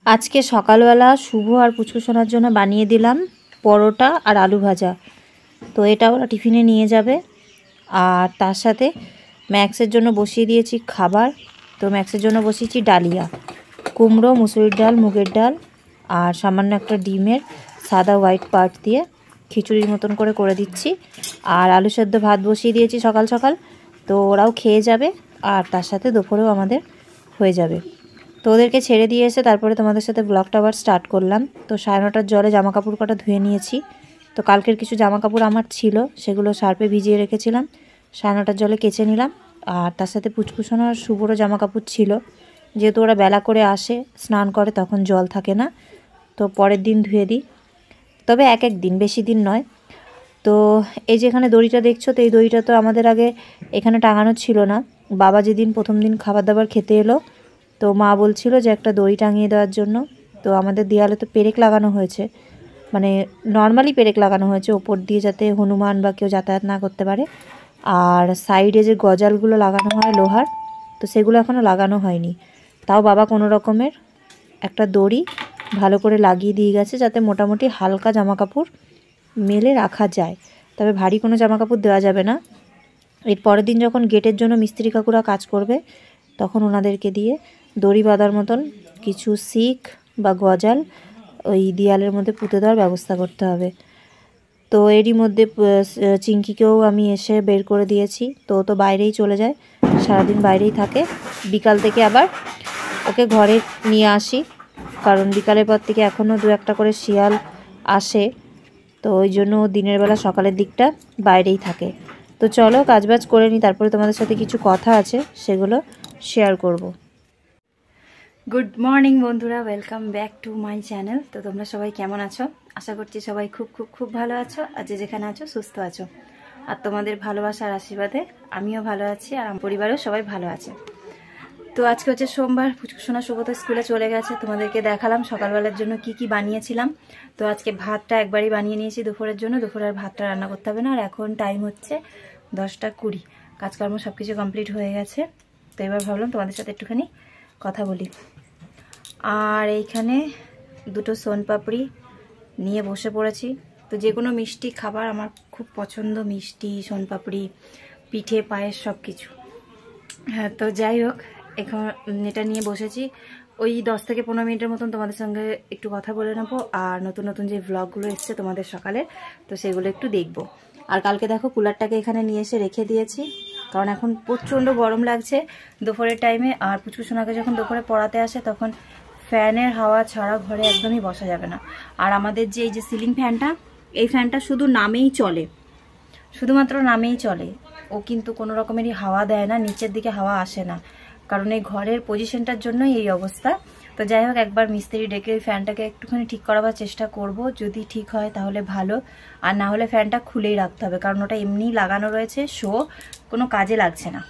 আজকে সকালবেলা শুভ আর পুচকু সোনার জন্য বানিয়ে দিলাম পরোটা আর আলু ভাজা। তো এটা ওরা টিফিনে নিয়ে যাবে। আর তার সাথে ম্যাক্সের জন্য বসিয়ে দিয়েছি খাবার। তো ম্যাক্সের জন্য বসিয়েছি ডালিয়া, কুমড়ো, মুসুরির ডাল, মুগের ডাল আর সামান্য একটা ডিমের সাদা হোয়াইট পার্ট দিয়ে খিচুড়ির মতন করে দিচ্ছি। আর আলু সেদ্ধ ভাত বসিয়ে দিয়েছি সকাল সকাল। তো ওরাও খেয়ে যাবে আর তার সাথে দুপুরেও আমাদের হয়ে যাবে। তো ওদেরকে ছেড়ে দিয়ে এসে তারপরে তোমাদের সাথে ব্লগটা আবার স্টার্ট করলাম। তো 9:30টার জলে জামা কাপড় কটা ধুয়ে নিয়েছি। তো কালকের কিছু জামা কাপড় আমার ছিল, সেগুলো সার্ফে ভিজিয়ে রেখেছিলাম, 9:30টার জলে কেচে নিলাম। আর তার সাথে পুচকুসোনা আর শুভরও জামা কাপড় ছিল, যেহেতু ওরা বেলা করে আসে স্নান করে তখন জল থাকে না, তো পরের দিন ধুয়ে দিই। তবে এক দিন, বেশি দিন নয়। তো এই যে এখানে দড়িটা দেখছো, তো এই দড়িটা তো আমাদের আগে এখানে টাঙানো ছিল না। বাবা যেদিন প্রথম দিন খাবার দাবার খেতে এলো, তো মা বলছিল যে একটা দড়ি টাঙিয়ে দেওয়ার জন্য। তো আমাদের দেয়ালে তো পেরেক লাগানো হয়েছে, মানে নর্মালি পেরেক লাগানো হয়েছে ওপর দিয়ে, যাতে হনুমান বা কেউ যাতায়াত না করতে পারে। আর সাইডে যে গজালগুলো লাগানো হয় লোহার, তো সেগুলো এখনও লাগানো হয়নি। তাও বাবা কোনো রকমের একটা দড়ি ভালো করে লাগিয়ে দিয়ে গেছে, যাতে মোটামুটি হালকা জামা কাপড় মেলে রাখা যায়। তবে ভারী কোনো জামা কাপড় দেওয়া যাবে না। এর পরের দিন যখন গেটের জন্য মিস্ত্রি কাকুরা কাজ করবে, তখন ওনাদেরকে দিয়ে দড়ি বাঁধার মতন কিছু শিক বা গজাল ওই দেয়ালের মধ্যে পুঁতে দেওয়ার ব্যবস্থা করতে হবে। তো এরই মধ্যে চিঙ্কিকেও আমি এসে বের করে দিয়েছি। তো বাইরেই চলে যায়, সারাদিন বাইরেই থাকে। বিকাল থেকে আবার ওকে ঘরে নিয়ে আসি, কারণ বিকালের পর থেকে এখনও 2-1টা করে শিয়াল আসে। তো ওই জন্য দিনের বেলা সকালের দিকটা বাইরেই থাকে। তো চলো কাজবাজ করে নিই, তারপরে তোমাদের সাথে কিছু কথা আছে সেগুলো শেয়ার করব। গুড মর্নিং বন্ধুরা, welcome back to my channel. তো তোমরা সবাই কেমন আছো? আশা করছি সবাই খুব খুব খুব ভালো আছো, আর যে যেখানে আছো সুস্থ আছো। আর তোমাদের ভালোবাসার আশীর্বাদে আমিও ভালো আছি, আর আমার পরিবারও সবাই ভালো আছে। তো আজকে হচ্ছে সোমবার, পুচকুসোনা শুভত স্কুলে চলে গেছে। তোমাদেরকে দেখালাম সকালবেলার জন্য কি কি বানিয়েছিলাম। তো আজকে ভাতটা একবারই বানিয়ে নিয়েছি দুপুরের জন্য, দুপুরে আর ভাতটা রান্না করতে হবে না। আর এখন টাইম হচ্ছে 10টা 20, কাজকর্ম সব কিছু কমপ্লিট হয়ে গেছে। তো এবার ভাবলাম তোমাদের সাথে একটুখানি কথা বলি। আর এইখানে 2টো সোনপাপড়ি নিয়ে বসে পড়েছি। তো যে কোনো মিষ্টি খাবার আমার খুব পছন্দ, মিষ্টি, সোনপাপড়ি, পিঠে, পায়েস সব কিছু। হ্যাঁ, তো যাই হোক, এখন এটা নিয়ে বসেছি। ওই 10 থেকে 15 মিনিটের মতন তোমাদের সঙ্গে একটু কথা বলে নেবো। আর নতুন নতুন যে ব্লগগুলো এসছে তোমাদের সকালে, তো সেগুলো একটু দেখবো। আর কালকে দেখো কুলারটাকে এখানে নিয়ে এসে রেখে দিয়েছি, কারণ এখন প্রচণ্ড গরম লাগছে দুপুরের টাইমে। আর পুচকুসোনাকে যখন দুপুরে পড়াতে আসে, তখন ফ্যানের হাওয়া ছাড়া ঘরে একদমই বসা যাবে না। আর আমাদের যে এই যে সিলিং ফ্যানটা, এই ফ্যানটা শুধু নামেই চলে, শুধুমাত্র নামেই চলে। ও কিন্তু কোনো রকমেরই হাওয়া দেয় না, নিচের দিকে হাওয়া আসে না, কারণ এই ঘরের পজিশনটার জন্যই এই অবস্থা। তো যাই হোক, একবার মিস্ত্রি ডেকে ওই ফ্যানটাকে একটুখানি ঠিক করাবার চেষ্টা করব। যদি ঠিক হয় তাহলে ভালো, আর না হলে ফ্যানটা খুলেই রাখতে হবে, কারণ ওটা এমনিই লাগানো রয়েছে, কোনো কাজে লাগছে না।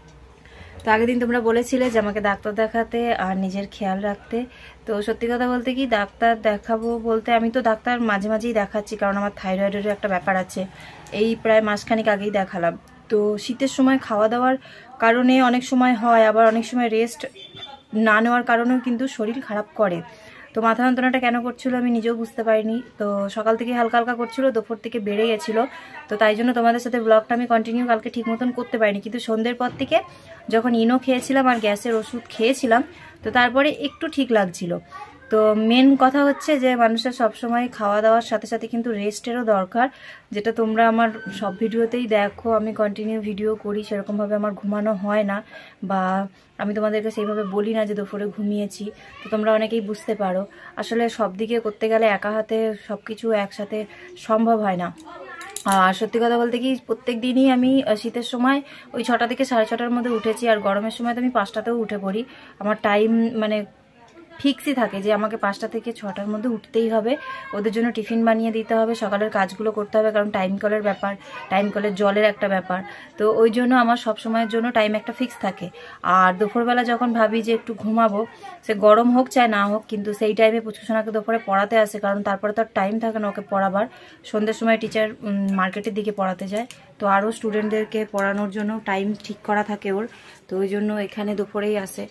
তো আগের দিন তোমরা বলেছিলে যে আমাকে ডাক্তার দেখাতে আর নিজের খেয়াল রাখতে। তো সত্যি কথা বলতে কি, ডাক্তার দেখাবো বলতে আমি তো ডাক্তার মাঝে মাঝেই দেখাচ্ছি, কারণ আমার থাইরয়েডের একটা ব্যাপার আছে। এই প্রায় মাসখানেক আগেই দেখালাম। তো শীতের সময় খাওয়া দাওয়ার কারণে অনেক সময় হয়, আবার অনেক সময় রেস্ট না নেওয়ার কারণেও কিন্তু শরীর খারাপ করে। তো মাথা যন্ত্রণাটা কেন করছিল আমি নিজেও বুঝতে পারিনি। তো সকাল থেকে হালকা হালকা করছিল, দুপুর থেকে বেড়ে গেছিলো। তো তাই জন্য তোমাদের সাথে ব্লগটা আমি কন্টিনিউ কালকে ঠিক মতন করতে পারিনি। কিন্তু সন্ধ্যের পর থেকে যখন ইনো খেয়েছিলাম আর গ্যাসের ওষুধ খেয়েছিলাম, তো তারপরে একটু ঠিক লাগছিল। তো মেন কথা হচ্ছে যে মানুষের সবসময় খাওয়া দাওয়ার সাথে সাথে কিন্তু রেস্টেরও দরকার, যেটা তোমরা আমার সব ভিডিওতেই দেখো। আমি কন্টিনিউ ভিডিও করি, সেরকমভাবে আমার ঘুমানো হয় না, বা আমি তোমাদেরকে সেইভাবে বলি না যে দুপুরে ঘুমিয়েছি। তো তোমরা অনেকেই বুঝতে পারো, আসলে সব দিকে করতে গেলে একা হাতে সব কিছু একসাথে সম্ভব হয় না। আর সত্যি কথা বলতে কি, প্রত্যেক দিনই আমি শীতের সময় ওই 6টা থেকে 6:30টার মধ্যে উঠেছি, আর গরমের সময় তো আমি 5টাতেও উঠে পড়ি। আমার টাইম মানে ফিক্সই থাকে যে আমাকে 5টা থেকে 6টার মধ্যে উঠতেই হবে। ওদের জন্য টিফিন বানিয়ে দিতে হবে, সকালের কাজগুলো করতে হবে, কারণ টাইম কলের ব্যাপার, টাইম কলের জলের একটা ব্যাপার। তো ওই জন্য আমার সব সময়ের জন্য টাইম একটা ফিক্স থাকে। আর দুপুরবেলা যখন ভাবি যে একটু ঘুমাবো, সে গরম হোক চাই না হোক, কিন্তু সেই টাইমে পুচকুসোনাকে দুপুরে পড়াতে আসে, কারণ তারপরে তো আর টাইম থাকে না ওকে পড়াবার। সন্ধ্যের সময় টিচার মার্কেটের দিকে পড়াতে যায়, তো আরও স্টুডেন্টদেরকে পড়ানোর জন্য টাইম ঠিক করা থাকে ওর। তো ওই জন্য এখানে দুপুরেই আসে।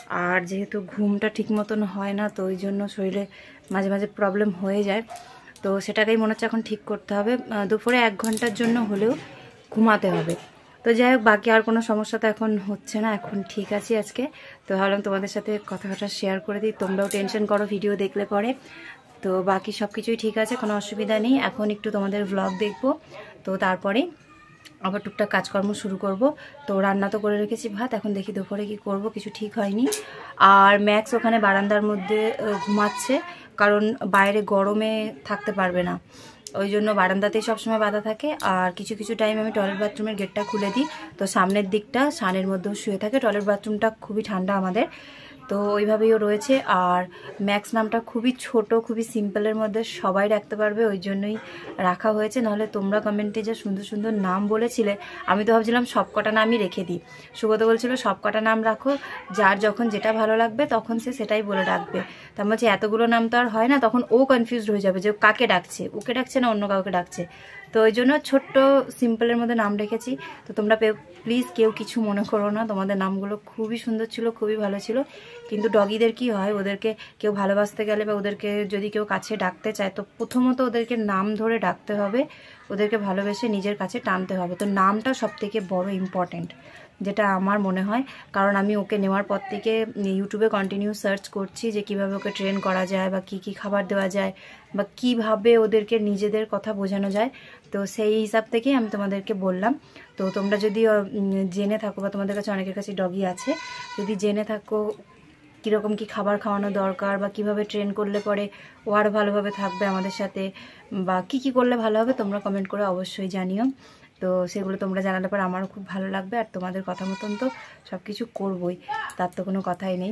আর যেহেতু ঘুমটা ঠিক মতন হয় না, তো ওই জন্য শরীরে মাঝে মাঝে প্রবলেম হয়ে যায়। তো সেটাকেই মনে হচ্ছে এখন ঠিক করতে হবে। দুপুরে 1 ঘন্টার জন্য হলেও ঘুমাতে হবে। তো যাই হোক, বাকি আর কোনো সমস্যা তো এখন হচ্ছে না, এখন ঠিক আছি আজকে। তো ভাবলাম তোমাদের সাথে কথাটা শেয়ার করে দিই, তোমরাও টেনশন করো ভিডিও দেখলে পরে। তো বাকি সব কিছুই ঠিক আছে, কোনো অসুবিধা নেই। এখন একটু তোমাদের ব্লগ দেখবো, তো তারপরে আবার টুকটাক কাজকর্ম শুরু করব। তো রান্না তো করে রেখেছি ভাত, এখন দেখি দুপুরে কি করব, কিছু ঠিক হয়নি। আর ম্যাক্স ওখানে বারান্দার মধ্যে ঘুমাচ্ছে, কারণ বাইরে গরমে থাকতে পারবে না, ওই জন্য বারান্দাতেই সবসময় বাঁধা থাকে। আর কিছু কিছু টাইম আমি টয়লেট বাথরুমের গেটটা খুলে দিই, তো সামনের দিকটা সানের মধ্যেও শুয়ে থাকে। টয়লেট বাথরুমটা খুবই ঠান্ডা আমাদের, তো ওইভাবেই ও রয়েছে। আর ম্যাক্স নামটা খুবই ছোট, খুবই সিম্পলের মধ্যে সবাই রাখতে পারবে, ওই জন্যই রাখা হয়েছে। নাহলে তোমরা কমেন্টে যে সুন্দর সুন্দর নাম বলেছিলে, আমি তো ভাবছিলাম সবকটা নামই রেখে দিই। সুগত বলছিল সবকটা নাম রাখো, যার যখন যেটা ভালো লাগবে তখন সে সেটাই বলে ডাকবে। তার বলছি এতগুলো নাম তো আর হয় না, তখন ও কনফিউজড হয়ে যাবে যে কাকে ডাকছে, ওকে ডাকছে না অন্য কাউকে ডাকছে। তো ওই জন্য ছোট্ট সিম্পলের মধ্যে নাম রেখেছি। তো তোমরা প্লিজ কেউ কিছু মনে করো না, তোমাদের নামগুলো খুবই সুন্দর ছিল, খুবই ভালো ছিল। কিন্তু ডগিদের কি হয়, ওদেরকে কেউ ভালোবাসতে গেলে বা ওদেরকে যদি কেউ কাছে ডাকতে চায়, তো প্রথমত ওদেরকে নাম ধরে ডাকতে হবে, ওদেরকে ভালোবেসে নিজের কাছে টানতে হবে। তো নামটা সবথেকে বড় ইম্পর্টেন্ট, যেটা আমার মনে হয়। কারণ আমি ওকে নেওয়ার পর থেকে ইউটিউবে কন্টিনিউ সার্চ করছি যে কিভাবে ওকে ট্রেন করা যায়, বা কি কি খাবার দেওয়া যায়, বা কিভাবে ওদেরকে নিজেদের কথা বোঝানো যায়। তো সেই হিসাব থেকেই আমি তোমাদেরকে বললাম। তো তোমরা যদি জেনে থাকো, বা তোমাদের কাছে অনেকের কাছে ডগি আছে, যদি জেনে থাকো কীরকম কি খাবার খাওয়ানো দরকার, বা কিভাবে ট্রেন করলে পরে ও আরও ভালোভাবে থাকবে আমাদের সাথে, বা কি কি করলে ভালো হবে, তোমরা কমেন্ট করে অবশ্যই জানিও। তো সেগুলো তোমরা জানালে পর আমারও খুব ভালো লাগবে। আর তোমাদের কথা মতন তো সব কিছু করবোই, তার তো কোনো কথাই নেই।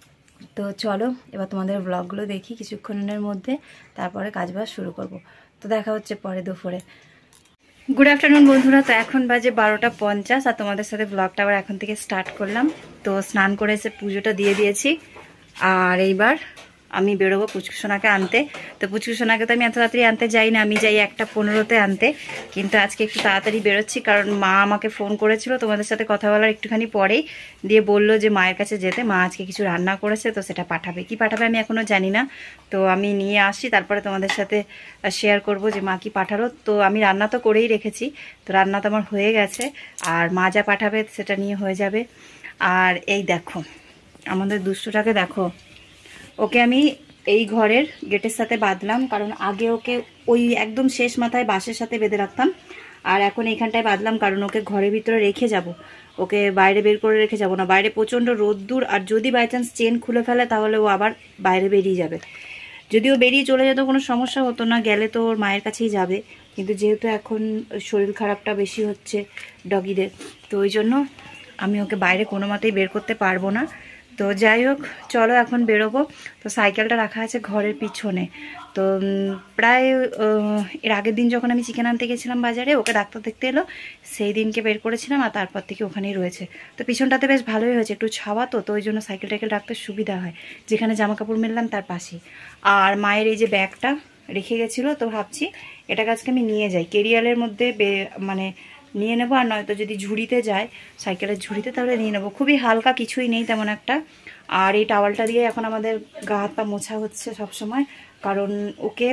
তো চলো এবার তোমাদের ব্লগগুলো দেখি কিছুক্ষণের মধ্যে, তারপরে কাজবাজ শুরু করব। তো দেখা হচ্ছে পরে দুপুরে। গুড আফটারনুন বন্ধুরা, তো এখন বাজে 12:50 আর তোমাদের সাথে ব্লগটা আবার এখন থেকে স্টার্ট করলাম। তো স্নান করে এসে পুজোটা দিয়ে দিয়েছি, আর এইবার আমি বেরোবো পুচকুসোনাকে আনতে। তো পুচকুসোনাকে তো আমি এত তাড়াতাড়ি আনতে যাই না, আমি যাই 1:15-তে আনতে। কিন্তু আজকে একটু তাড়াতাড়ি বেরোচ্ছি, কারণ মা আমাকে ফোন করেছিল তোমাদের সাথে কথা বলার একটুখানি পরেই, দিয়ে বললো যে মায়ের কাছে যেতে, মা আজকে কিছু রান্না করেছে, তো সেটা পাঠাবে। কি পাঠাবে আমি এখনও জানি না, তো আমি নিয়ে আসি, তারপরে তোমাদের সাথে শেয়ার করব যে মা কি পাঠালো। তো আমি রান্না তো করেই রেখেছি, তো রান্না তো আমার হয়ে গেছে, আর মা যা পাঠাবে সেটা নিয়ে হয়ে যাবে। আর এই দেখো আমাদের দুষ্টুটাকে দেখো, ওকে আমি এই ঘরের গেটের সাথে বাঁধলাম, কারণ আগে ওকে ওই একদম শেষ মাথায় বাঁশের সাথে বেঁধে রাখতাম, আর এখন এইখানটায় বাঁধলাম, কারণ ওকে ঘরের ভিতরে রেখে যাব, ওকে বাইরে বের করে রেখে যাব না। বাইরে প্রচণ্ড রোদ্দুর, আর যদি বাই চান্স চেন খুলে ফেলে তাহলে ও আবার বাইরে বেরিয়ে যাবে। যদিও বেরিয়ে চলে যেত কোনো সমস্যা হতো না, গেলে তো ওর মায়ের কাছেই যাবে। কিন্তু যেহেতু এখন শরীর খারাপটা বেশি হচ্ছে ডগিদের, তো ওই জন্য আমি ওকে বাইরে কোনো মতেই বের করতে পারবো না। তো যাই হোক, চলো এখন বেরোবো। তো সাইকেলটা রাখা আছে ঘরের পিছনে। তো প্রায় এর আগের দিন যখন আমি চিকেন আনতে গেছিলাম বাজারে, ওকে ডাক্তার দেখতে এলো, সেই দিনকে বের করেছিলাম, আর তারপর থেকে ওখানেই রয়েছে। তো পিছনটাতে বেশ ভালোই হয়েছে, একটু ছাওয়া, তো ওই জন্য সাইকেল টাইকেল রাখতে সুবিধা হয়, যেখানে জামা কাপড় মেললাম তার পাশেই। আর মায়ের এই যে ব্যাগটা রেখে গেছিলো, তো ভাবছি এটাকে আজকে আমি নিয়ে যাই, কেরিয়ালের মধ্যে মানে নিয়ে নেবো, আর নয়তো যদি ঝুড়িতে যায়, সাইকেলের ঝুড়িতে, তাহলে নিয়ে নেবো। খুবই হালকা, কিছুই নেই তেমন একটা। আর এই টাওয়ালটা দিয়ে এখন আমাদের গা হাত পা মোছা হচ্ছে সবসময়, কারণ ওকে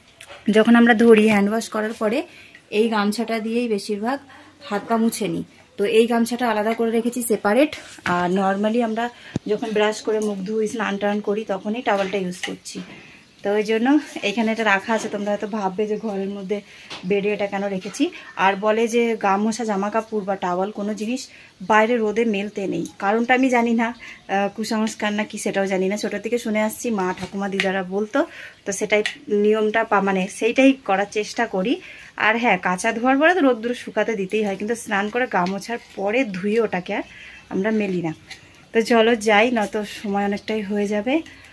যখন আমরা ধরি হ্যান্ড ওয়াশ করার পরে এই গামছাটা দিয়েই বেশিরভাগ হাত পা মুছে নিই। তো এই গামছাটা আলাদা করে রেখেছি সেপারেট, আর নর্মালি আমরা যখন ব্রাশ করে মুখ ধুই, স্নান টান করি, তখনই টাওয়ালটা ইউজ করছি। তো ওই জন্য এখানে এটা রাখা আছে। তোমরা হয়তো ভাববে যে ঘরের মধ্যে বেডে এটা কেন রেখেছি। আর বলে যে গামোছা, জামা কাপড় বা টাওয়াল কোনো জিনিস বাইরে রোদে মেলতে নেই, কারণটা আমি জানি না, কুসংস্কার না কি সেটাও জানি না, ছোটো থেকে শুনে আসছি, মা ঠাকুমা দিদারা বলতো, তো সেটাই নিয়মটা মানে সেইটাই করার চেষ্টা করি। আর হ্যাঁ, কাঁচা ধোয়ার পরে তো রোদ্দুর শুকাতে দিতেই হয়, কিন্তু স্নান করে গামোছার পরে ধুয়ে ওটাকে আর আমরা মেলি না। তো চলো যাই, নয়তো সময় অনেকটাই হয়ে যাবে।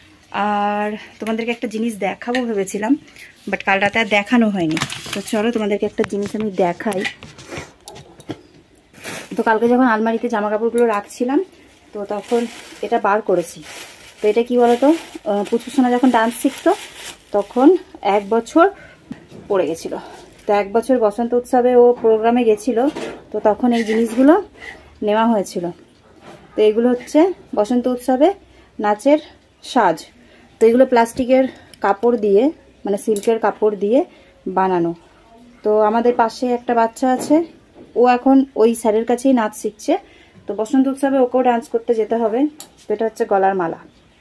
আর তোমাদেরকে একটা জিনিস দেখাবো ভেবেছিলাম, বাট কাল রাতে আর দেখানো হয়নি। তো চলো তোমাদেরকে একটা জিনিস আমি দেখাই। তো কালকে যখন আলমারিতে জামা কাপড়গুলো রাখছিলাম, তো তখন এটা বার করেছি। তো এটা কি বলতো, পুচকুসোনা যখন ডান্স শিখতো তখন 1 বছর পড়ে গেছিলো। তো 1 বছর বসন্ত উৎসবে ও প্রোগ্রামে গেছিল, তো তখন এই জিনিসগুলো নেওয়া হয়েছিল। তো এগুলো হচ্ছে বসন্ত উৎসবে নাচের সাজ। তো এগুলো প্লাস্টিকের কাপড় দিয়ে, মানে সিল্কের কাপড় দিয়ে বানানো। তো আমাদের পাশে একটা বাচ্চা আছে, ও এখন ওই স্যারের কাছেই নাচ শিখছে। তো বসন্ত উৎসবে ওকেও ডান্স করতে যেতে হবে। তো এটা হচ্ছে গলার মালা।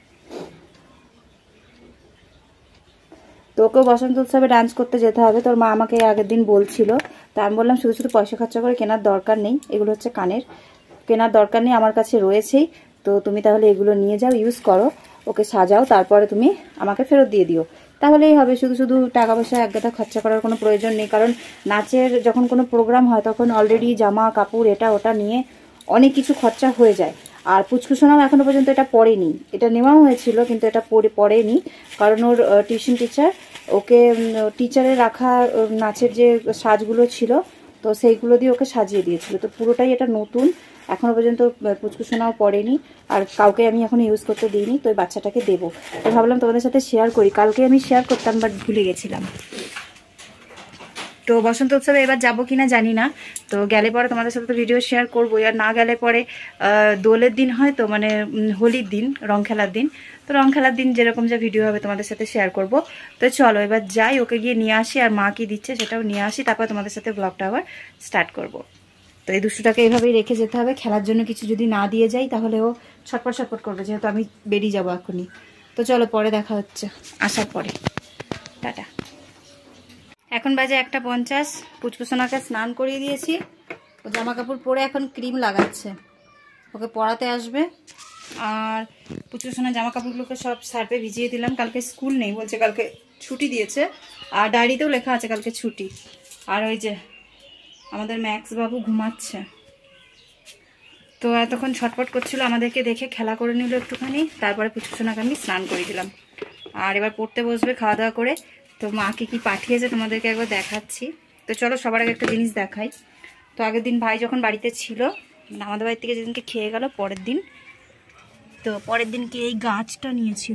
তো ওকেও বসন্ত উৎসবে ডান্স করতে যেতে হবে। তোর মা আমাকে আগের দিন বলছিল, তো আমি বললাম শুধু শুধু পয়সা খরচা করে কেনার দরকার নেই, এগুলো হচ্ছে কানের, কেনার দরকার নেই, আমার কাছে রয়েছেই। তো তুমি তাহলে এগুলো নিয়ে যাও, ইউজ করো, ওকে সাজাও, তারপরে তুমি আমাকে ফেরত দিয়ে দিও, তাহলেই হবে। শুধু শুধু টাকা পয়সা একগাদা খরচা করার কোনো প্রয়োজন নেই। কারণ নাচের যখন কোনো প্রোগ্রাম হয় তখন অলরেডি জামা কাপড় এটা ওটা নিয়ে অনেক কিছু খরচা হয়ে যায়। আর পুচকুসোনাও এখনো পর্যন্ত এটা পড়েনি, এটা নেওয়াও হয়েছিল কিন্তু এটা পড়েনি, কারণ ওর টিউশন টিচার ওকে টিচারে রাখা নাচের যে সাজগুলো ছিল তো সেইগুলো দিয়ে ওকে সাজিয়ে দিয়েছিল। তো পুরোটাই এটা নতুন, এখনো পর্যন্ত পুচকুসোনাও পড়েনি, আর কাউকে আমি এখন ইউজ করতে দিইনি। তো ওই বাচ্চাটাকে দেবো, তো ভাবলাম তোমাদের সাথে শেয়ার করি। কালকে আমি শেয়ার করতাম বাট ভুলে গেছিলাম। তো বসন্ত উৎসবে এবার যাবো কিনা জানি না, তো গেলে পরে তোমাদের সাথে তো ভিডিও শেয়ার করবো। আর না গেলে পরে দোলের দিন হয় তো, মানে হোলির দিন, রং খেলার দিন, তো রং খেলার দিন যেরকম যা ভিডিও হবে তোমাদের সাথে শেয়ার করব। তো চলো এবার যাই, ওকে গিয়ে নিয়ে আসি, আর মা কি দিচ্ছে সেটাও নিয়ে আসি, তারপর তোমাদের সাথে ব্লগটা আবার স্টার্ট করব। তো এই দুষ্টুটাকে এইভাবেই রেখে যেতে হবে, খেলার জন্য কিছু যদি না দিয়ে যাই তাহলে ও ছটপট ছটপট করবে, যেহেতু আমি বেরিয়ে যাবো এখনই। তো চলো পরে দেখা হচ্ছে আসার পরে, টাটা। এখন বাজে 1:50, পুচকুসোনাকে স্নান করিয়ে দিয়েছি, ও জামা কাপড় পরে এখন ক্রিম লাগাচ্ছে, ওকে পড়াতে আসবে। আর পুচকুসোনার জামা কাপড়গুলোকে সব সার্ফে ভিজিয়ে দিলাম, কালকে স্কুল নেই বলছে, কালকে ছুটি দিয়েছে, আর ডায়েরিতেও লেখা আছে কালকে ছুটি। আর ওই যে আমাদের ম্যাক্স বাবু ঘুমাচ্ছে, তো এতক্ষণ ছটপট করছিল, আমাদেরকে দেখে খেলা করে নিল একটুখানি, তারপরে পুচকুসোনাকে আমি স্নান করে দিলাম। আর এবার পড়তে বসবে খাওয়া দাওয়া করে। তো মাকে কি পাঠিয়েছে তোমাদেরকে একবার দেখাচ্ছি। তো চলো সবার আগে একটা জিনিস দেখাই। তো আগের দিন ভাই যখন বাড়িতে ছিল, মানে আমাদের বাড়ি থেকে যেদিনকে খেয়ে গেল পরের দিন, তো পরের দিনকে এই গাছটা নিয়েছিল,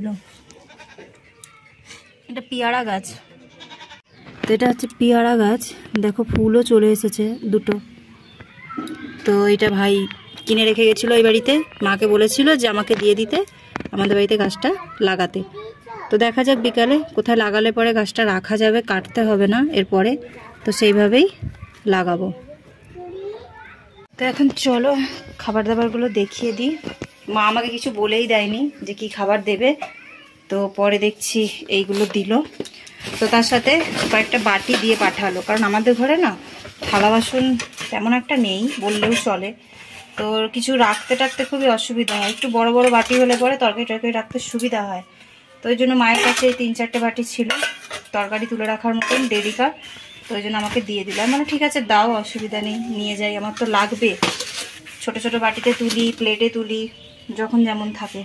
এটা পেয়ারা গাছ। তো এটা হচ্ছে পেয়ারা গাছ, দেখো ফুলও চলে এসেছে দুটো। তো এটা ভাই কিনে রেখে গেছিলো এই বাড়িতে, মাকে বলেছিল যে আমাকে দিয়ে দিতে আমাদের বাড়িতে গাছটা লাগাতে। তো দেখা যাক বিকালে কোথায় লাগালে পরে গাছটা রাখা যাবে, কাটতে হবে না এরপরে, তো সেইভাবেই লাগাবো। তো এখন চলো খাবার দাবারগুলো দেখিয়ে দিই। মা আমাকে কিছু বলেই দেয়নি যে কি খাবার দেবে, তো পরে দেখছি এইগুলো দিল। তো তার সাথে কয়েকটা বাটি দিয়ে পাঠালো, কারণ আমাদের ঘরে না থালা বাসন তেমন একটা নেই বললেও চলে, তো কিছু রাখতে টাকতে খুবই অসুবিধা হয়। একটু বড় বড় বাটি হলে পরে তরকারি টরকারি রাখতে সুবিধা হয়। তো ওই জন্য মায়ের কাছে এই 3-4টে বাটি ছিল তরকারি তুলে রাখার মতন দেরিকার, তো ওই জন্য আমাকে দিয়ে দিল। মানে ঠিক আছে দাও, অসুবিধা নেই, নিয়ে যাই, আমার তো লাগবে। ছোট ছোট বাটিতে তুলি, প্লেটে তুলি, যখন যেমন থাকে।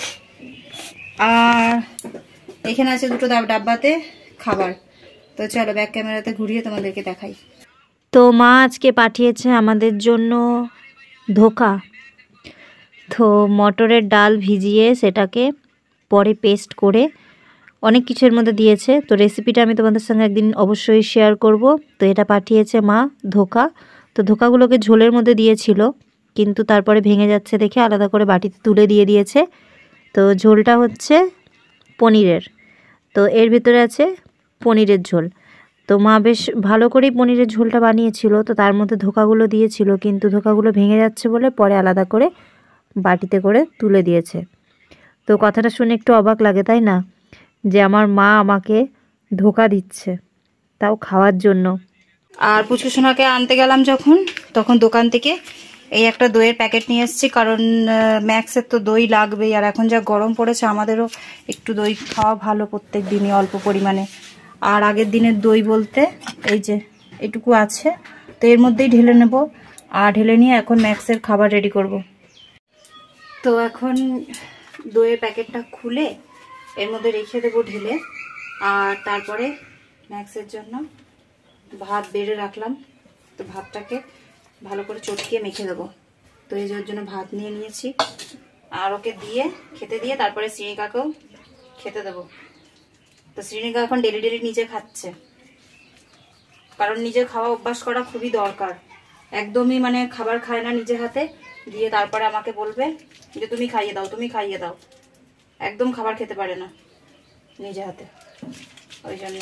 আর এখানে আছে দুটো ডাব্বাতে খাবার। তো চলো ব্যাক ক্যামেরাতে ঘুরিয়ে তোমাদেরকে দেখাই। তো মা আজকে পাঠিয়েছে আমাদের জন্য ধোকা। তো মটরের ডাল ভিজিয়ে সেটাকে পরে পেস্ট করে অনেক কিছুর মধ্যে দিয়েছে। তো রেসিপিটা আমি তোমাদের সঙ্গে একদিন অবশ্যই শেয়ার করব। তো এটা পাঠিয়েছে মা ধোকা। তো ধোকাগুলোকে ঝোলের মধ্যে দিয়েছিল, কিন্তু তারপরে ভেঙে যাচ্ছে দেখে আলাদা করে বাটিতে তুলে দিয়েছে। তো ঝোলটা হচ্ছে পনিরের, তো এর ভিতরে আছে পনিরের ঝোল। তো মা বেশ ভালো করেই পনিরের ঝোলটা বানিয়েছিল, তো তার মধ্যে ধোকাগুলো দিয়েছিল, কিন্তু ধোকাগুলো ভেঙে যাচ্ছে বলে পরে আলাদা করে বাটিতে করে তুলে দিয়েছে। তো কথাটা শুনে একটু অবাক লাগে তাই না, যে আমার মা আমাকে ধোকা দিচ্ছে, তাও খাওয়ার জন্য। আর পুচকুসোনাকে আনতে গেলাম যখন, তখন দোকান থেকে এই একটা দইয়ের প্যাকেট নিয়ে এসেছি, কারণ ম্যাক্সের তো দই লাগবেই, আর এখন যা গরম পড়েছে আমাদেরও একটু দই খাওয়া ভালো প্রত্যেক দিনই অল্প পরিমাণে। আর আগের দিনের দই বলতে এই যে এটুকু আছে, তো এর মধ্যেই ঢেলে নেব, আর ঢেলে নিয়ে এখন ম্যাক্সের খাবার রেডি করব। তো এখন দইয়ের প্যাকেটটা খুলে এর মধ্যে রেখে দেবো ঢেলে, আর তারপরে ম্যাক্সের জন্য ভাত বেড়ে রাখলাম, তো ভাতটাকে ভালো করে চটকিয়ে মেখে দেবো। তো এই যে ওর জন্য ভাত নিয়ে নিয়েছি, আর ওকে দিয়ে খেতে দিয়ে তারপরে শ্রীনিকাকেও খেতে দেবো। তো শ্রীনিকা এখন ডেলি ডেলি নিজে খাচ্ছে, কারণ নিজে খাওয়া অভ্যাস করা খুবই দরকার। একদমই মানে খাবার খায় না নিজে হাতে দিয়ে, তারপরে আমাকে বলবে যে তুমি খাইয়ে দাও, তুমি খাইয়ে দাও। একদম খাবার খেতে পারে না নিজে হাতে, ওই জন্য।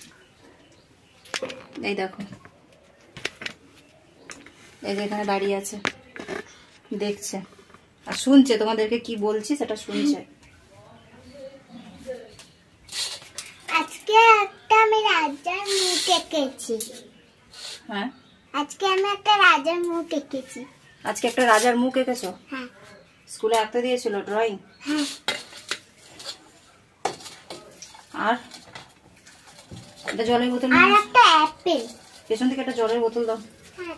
এই দেখো, এই যে এখানে দাঁড়িয়ে আছে, দেখছে আর শুনছে তোমাদেরকে কি বলছি সেটা শুনছে। আজকে একটা আমি রাজার মুখ এঁকেছি। হ্যাঁ, আজকে আমি একটা রাজার মুখ এঁকেছি। আজকে একটা রাজার মুখ এঁকেছো? হ্যাঁ। স্কুলে আঁকতে দিয়েছিল ড্রয়িং? হ্যাঁ। আর একটা জলের বোতল, আর একটা অ্যাপেল। পেছন থেকে একটা জলের বোতল দাও। হ্যাঁ।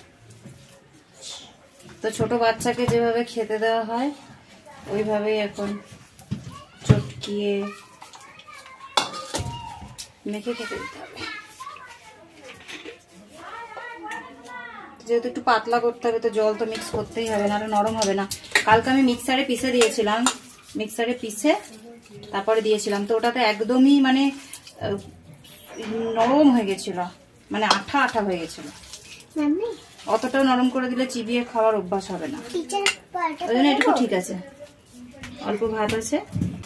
তো ছোট বাচ্চাকে যেভাবে খেতে দেওয়া হয় ওইভাবেই এখন চটকিয়ে মেখে খেতে দিতে হবে। যেহেতু একটু পাতলা করতে হবে তো জল তো মিক্স করতেই হবে, নাহলে নরম হবে না। কালকে আমি মিক্সারে পিষে দিয়েছিলাম, মিক্সারে পিষে তারপরে দিয়েছিলাম, তো ওটাতে একদমই মানে নরম হয়ে গেছিল, মানে আঠা আঠা হয়ে গেছিল। অতটাও নরম করে দিলে চিবিয়ে খাওয়ার অভ্যাস হবে না, ওই জন্য এটুকু ঠিক আছে। অল্প ভাত আছে,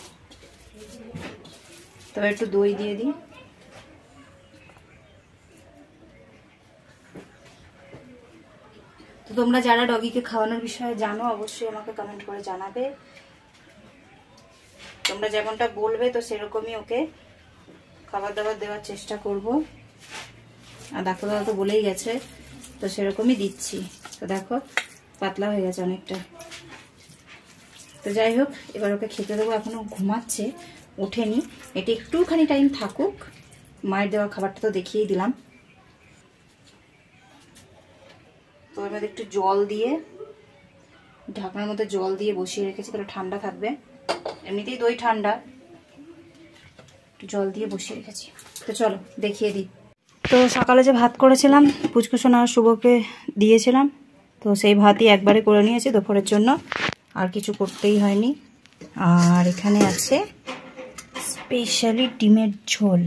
তবে একটু দই দিয়ে দিই। তো তোমরা যারা ডগিকে খাওয়ানোর বিষয়ে জানো অবশ্যই আমাকে কমেন্ট করে জানাবে। তোমরা যেমনটা বলবে তো সেরকমই ওকে খাবার দাবার দেওয়ার চেষ্টা করব। আর ডাক্তারবাবু তো বলেই গেছে, তো সেরকমই দিচ্ছি। তো দেখো পাতলা হয়ে গেছে অনেকটা। তো যাই হোক, এবার ওকে খেতে দেবো। এখনো ঘুমাচ্ছে, ওঠেনি। এটি একটুখানি টাইম থাকুক, মায়ের দেওয়া খাবারটা তো দেখিয়েই দিলাম। তো এর মধ্যে একটু জল দিয়ে, ঢাকনার মধ্যে জল দিয়ে বসিয়ে রেখেছি, তাহলে ঠান্ডা থাকবে। এমনিতেই দই ঠান্ডা, একটু জল দিয়ে বসিয়ে রেখেছি। তো চলো দেখিয়ে দিই। তো সকালে যে ভাত করেছিলাম পুচকুসোনা আর শুভকে দিয়েছিলাম, তো সেই ভাতই একবারে করে নিয়েছি দুপুরের জন্য, আর কিছু করতেই হয়নি। আর এখানে আছে স্পেশালি ডিমের ঝোল,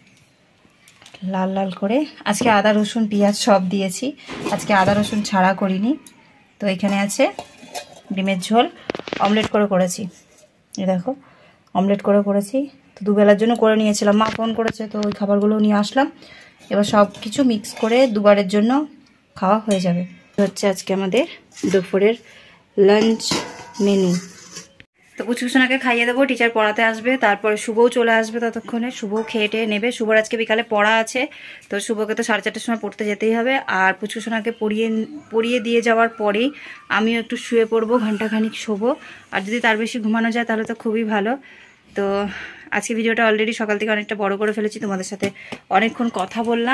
লাল লাল করে। আজকে আদা রসুন পেঁয়াজ সব দিয়েছি, আজকে আদা রসুন ছাড়া করিনি। তো এখানে আছে ডিমের ঝোল, অমলেট করে করেছি। এই দেখো অমলেট করে করেছি। তো দুবেলার জন্য করে নিয়েছিলাম, মা ফোন করেছে তো ওই খাবারগুলো নিয়ে আসলাম। এবার সব কিছু মিক্স করে দুবারের জন্য খাওয়া হয়ে যাবে। হচ্ছে আজকে আমাদের দুপুরের লাঞ্চ মেনু। তো পুচকুসোনাকে খাইয়ে দেবো, টিচার পড়াতে আসবে, তারপরে শুভও চলে আসবে। ততক্ষণে শুভ খেয়ে টেয়ে নেবে। শুভর আজকে বিকালে পড়া আছে, তো শুভকে তো 4:30টার সময় পড়তে যেতেই হবে। আর পুচকুসোনাকে পড়িয়ে দিয়ে যাওয়ার পরেই আমিও একটু শুয়ে পড়বো, ঘন্টাখানিক শোবো। আর যদি তার বেশি ঘুমানো যায় তাহলে তো খুবই ভালো। তো আজকে ভিডিওটা অলরেডি সকাল থেকে অনেকটা বড় করে ফেলেছি, তোমাদের সাথে অনেকক্ষণ কথা বললাম।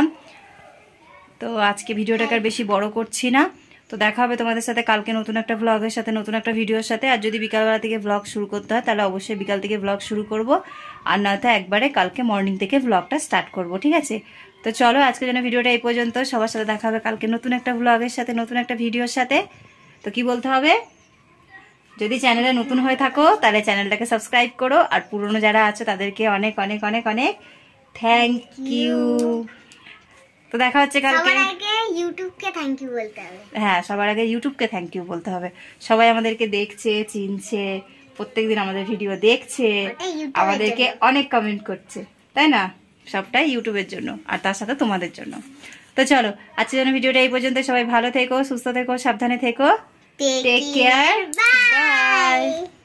তো আজকে ভিডিওটাকে আর বেশি বড় করছি না। তো দেখা হবে তোমাদের সাথে কালকে নতুন একটা ব্লগের সাথে, নতুন একটা ভিডিওর সাথে। আর যদি বিকালবেলা থেকে ব্লগ শুরু করতে হয় তাহলে অবশ্যই বিকাল থেকে ব্লগ শুরু করব, আর নয়তো একবারে কালকে মর্নিং থেকে ব্লগটা স্টার্ট করব, ঠিক আছে? তো চলো আজকের জন্য ভিডিওটা এই পর্যন্ত। সবার সাথে দেখা হবে কালকে নতুন একটা ব্লগের সাথে, নতুন একটা ভিডিওর সাথে। তো কি বলতে হবে, যদি চ্যানেলে নতুন হয়ে থাকো তাহলে চ্যানেলটাকে সাবস্ক্রাইব করো, আর পুরনো যারা আছে তাদেরকে অনেক অনেক অনেক অনেক থ্যাংক ইউ। তো দেখা হচ্ছে কালকে। সবার আগে ইউটিউবকে থ্যাংক ইউ বলতে হবে। হ্যাঁ, সবার আগে ইউটিউবকে থ্যাংক ইউ বলতে হবে। সবাই আমাদেরকে দেখছে, চিনছে, প্রত্যেকদিন আমাদের ভিডিও দেখছে, আমাদেরকে অনেক কমেন্ট করছে, তাই না? সবটাই ইউটিউবের জন্য, আর তার সাথে তোমাদের জন্য। তো চলো আজকের জন্য ভিডিওটা এই পর্যন্ত। সবাই ভালো থেকো, সুস্থ থেকো, সাবধানে থেকো। Take care, by.